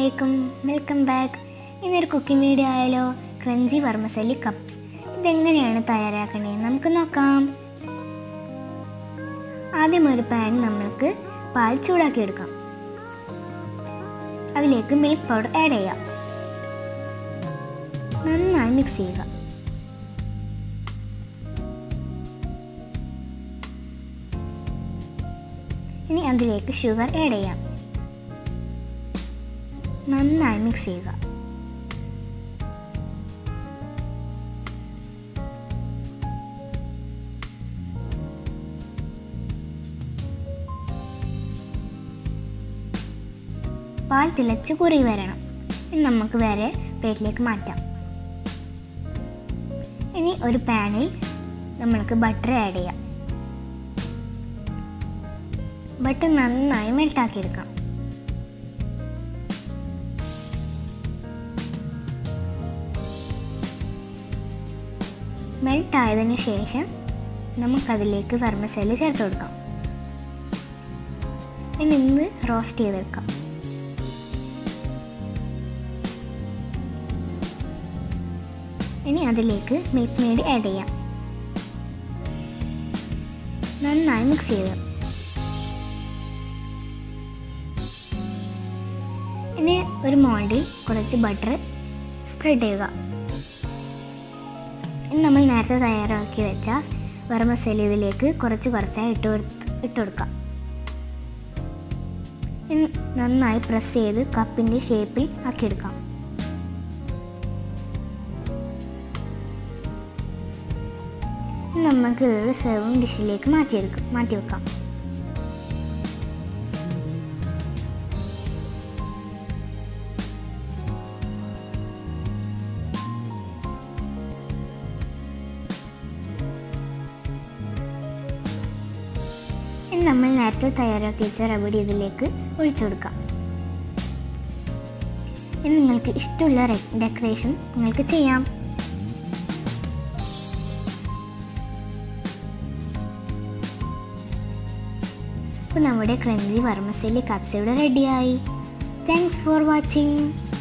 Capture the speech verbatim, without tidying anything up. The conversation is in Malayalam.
അസ്സലാമലൈക്കും, വെൽക്കം ബാക്ക്. ഇന്നൊരു കുക്കിംഗ് വീഡിയോ ആയാലോ? Crunchy vermicelli cups. ഇതെങ്ങനെയാണ് തയ്യാറാക്കണേ നമുക്ക് നോക്കാം. ആദ്യം ഒരു പാൻ നമ്മൾക്ക് പാൽ ചൂടാക്കി എടുക്കാം. അതിലേക്ക് മിൽക്ക് പൗഡർ ആഡ് ചെയ്യാം. നന്നായി മിക്സ് ചെയ്യുക. ഇനി അതിലേക്ക് ഷുഗർ ആഡ് ചെയ്യാം. നന്നായി മിക്സ് ചെയ്യുക. പാൽ തിളച്ച് കുറുകി വരണം. ഇനി നമുക്ക് വേറെ പ്ലേറ്റിലേക്ക് മാറ്റാം. ഇനി ഒരു പാനിൽ നമ്മൾക്ക് ബട്ടർ ആഡ് ചെയ്യാം. ബട്ടർ നന്നായി മെൽട്ടാക്കി എടുക്കാം. മെൽറ്റ് ആയതിനു ശേഷം നമുക്കതിലേക്ക് വെർമസെല്ലി ചേർത്ത് കൊടുക്കാം. ഇനി ഇന്ന് റോസ്റ്റ് ചെയ്തെടുക്കാം. ഇനി അതിലേക്ക് മിൽക്ക് മെയ്ഡ് ആഡ് ചെയ്യാം. നന്നായി മിക്സ് ചെയ്യുക. ഇനി ഒരു മോൾഡിൽ കുറച്ച് ബട്ടർ സ്പ്രെഡ് ചെയ്യുക. ഇനി നമ്മൾ നേരത്തെ തയ്യാറാക്കി വെച്ച വെർമസെല്ലി ഇതിലേക്ക് കുറച്ച് കുറച്ചായി ഇട്ട് ഇട്ട് കൊടുക്കാം. ഇനി നന്നായി പ്രസ് ചെയ്ത് കപ്പിൻ്റെ ഷേപ്പിൽ ആക്കിയെടുക്കാം. നമുക്ക് ഇതൊരു സെർവിങ് ഡിഷിലേക്ക് മാറ്റിയെടുക്കാം മാറ്റി വെക്കാം. ഇനി നമ്മൾ നേരത്തെ തയ്യാറാക്കി വെച്ച റബഡി ഇതിലേക്ക് ഒഴിച്ചു കൊടുക്കാം. ഇനി നിങ്ങൾക്ക് ഇഷ്ടമുള്ള ഡെക്കറേഷൻ നിങ്ങൾക്ക് ചെയ്യാം. അപ്പോൾ നമ്മുടെ ക്രഞ്ചി വർമസെല്ലി കപ്സ് ഇവിടെ റെഡിയായി. Thanks for watching.